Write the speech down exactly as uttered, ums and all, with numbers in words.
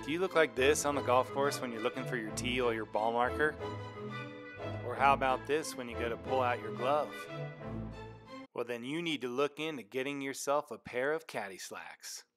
Do you look like this on the golf course when you're looking for your tee or your ball marker? Or how about this when you go to pull out your glove? Well, then you need to look into getting yourself a pair of Caddy Slacks.